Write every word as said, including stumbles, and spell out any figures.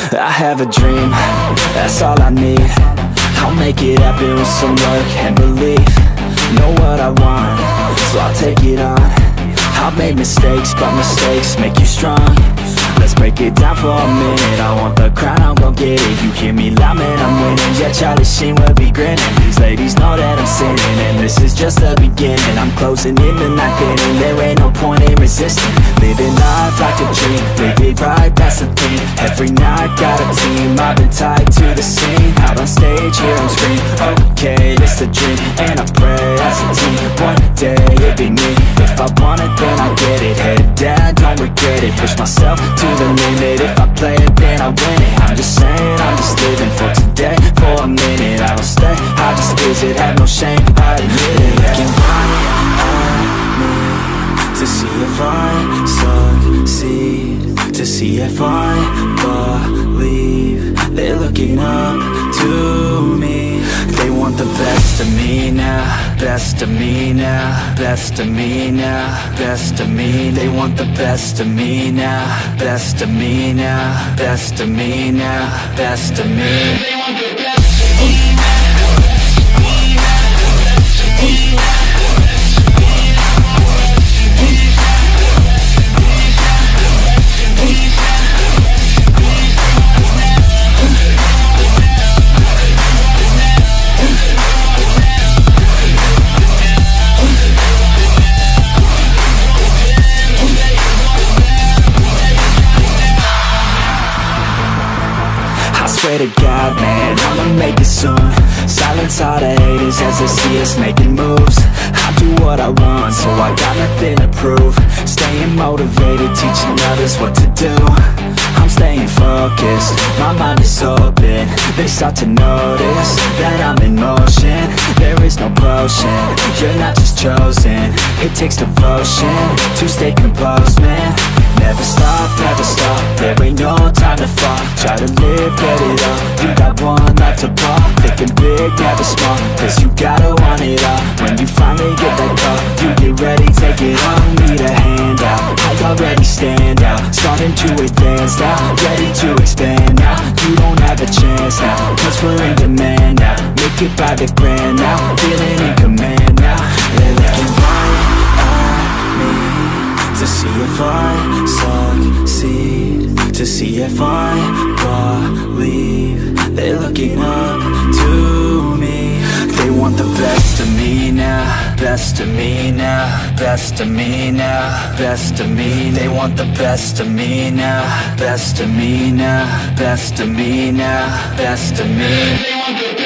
I have a dream, that's all I need. I'll make it happen with some work and belief. Know what I want, so I'll take it on. I've made mistakes, but mistakes make you strong. Let's break it down for a minute. I want the crown, I'm gon' get it. You hear me loud, man, I'm winning. Yeah, Charlie Sheen will be grinning. These ladies know that I'm sinning, and this is just the beginning. I'm closing in the night inning. There ain't no point in resisting. Living life like a dream, live it right, that's the thing. Every night got a team, I've been tied to the scene. Out on stage, here I'm scream. Okay, it's a dream, and I pray as a team. One day it'll be me. If I want it, then I get it. Head down, don't regret it. Push myself to the limit. If I play it, then I win it. I'm just saying, I'm just living for today. For a minute, I don't stay, I just visit. Have no shame, I admit it. Looking right at me to see if I succeed, to see if I believe. They're looking up to me. They want the best of me now, best of me now, best of me now, best of me. They want the best of me now, best of me now, best of me now, best of me. They want the best of me now. Swear to God, man, I'ma make it soon. Silence all the haters as they see us making moves. I do what I want, so I got nothing to prove. Staying motivated, teaching others what to do. I'm staying focused, my mind is open. They start to notice that I'm in motion. There is no potion, you're not just chosen. It takes devotion to stay composed, man. Never stop, never stop, there ain't no time to fall. Try to live, get it up, you got one life to pop. Thinking big, never small, cause you gotta want it all. When you finally get that call, you get ready, take it on. Need a hand out, I already stand out. Starting to advance now, ready to expand now. You don't have a chance now, cause we're in demand now. Make it by the grand now, feeling in command now. They're looking right at me to see if I succeed, to see if I believe. They're looking up to me. They want the best of me now, best of me now, best of me now, best of me. They want the best of me now, best of me now, best of me now, best of me. They want the